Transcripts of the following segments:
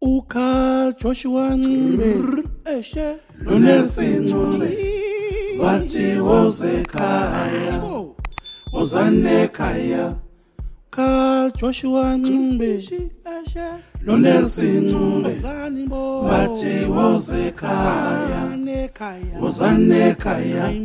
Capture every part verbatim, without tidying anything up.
uKarl Joshua Ncube eshe noNelson Ncube bathi woze ekhaya wozane ekhaya uKarl Joshua Ncube eshe noNelson Ncube bathi woze ekhaya wozane ekhaya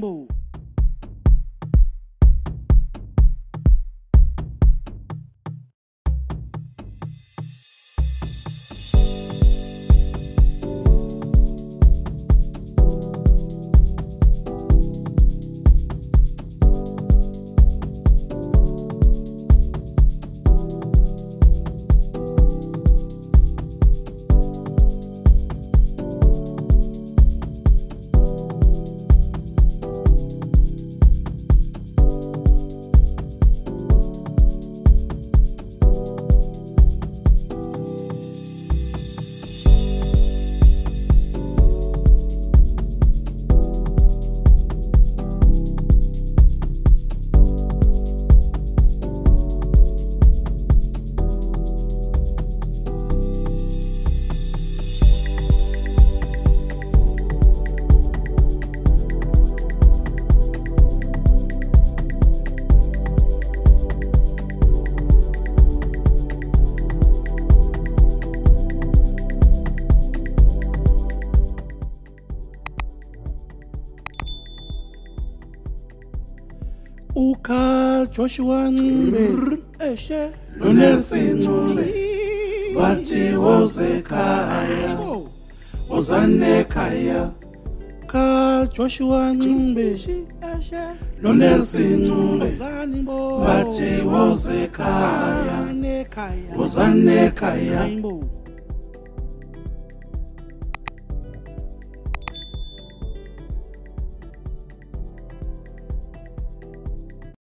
uKarl Joshua Ncube eshe noNelson Ncube bathi woze ekhaya wozane ekhaya uKarl Joshua Ncube eshe noNelson Ncube bathi woze ekhaya wozane ekhaya